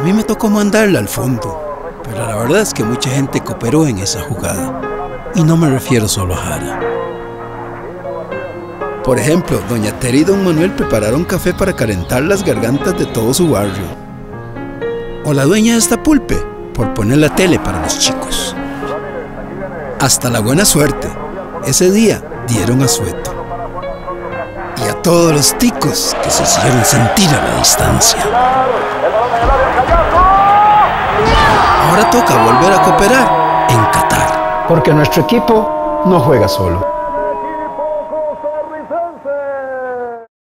mí me tocó mandarla al fondo, pero la verdad es que mucha gente cooperó en esa jugada. Y no me refiero solo a Jara. Por ejemplo, doña Tere y don Manuel prepararon café para calentar las gargantas de todo su barrio. O la dueña de esta pulpe, por poner la tele para los chicos. Hasta la buena suerte, ese día dieron asueto. Y a todos los ticos que se hicieron sentir a la distancia. Ahora toca volver a cooperar en Qatar. Porque nuestro equipo no juega solo.